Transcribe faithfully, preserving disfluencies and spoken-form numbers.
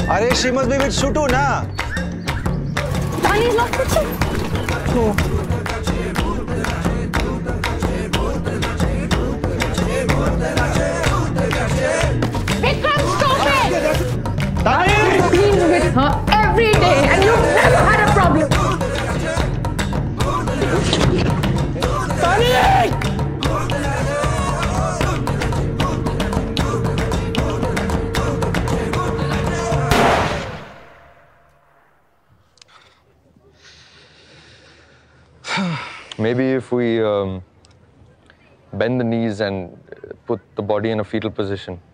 Are she must be with Shutu, na? Tani is not with you. No. Vikram, stop it! Tani! I've been with her every day and you've never had a problem. Tani! Maybe if we um, bend the knees and put the body in a fetal position,